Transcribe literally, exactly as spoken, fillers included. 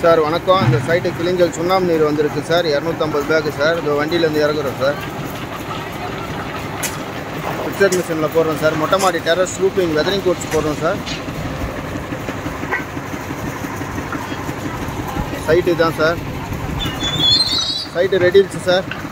Sir வணக்கம். இந்த site கிளிஞ்சல் சுண்ணாம்பு நீர் வந்திருக்கு சார். இரநூத்தம்பது பேக்கு சார். இந்த வண்டியிலேருந்து இறக்குறோம் சார். ஃபிக்ஸட் மிஷினில் போடுறோம் சார். மொட்டை மாடி டெரஸ் ரூப்பிங் வெதரிங் கோட்ஸ் போடுறோம் சார். சைட்டு தான் சார். Site ready sir.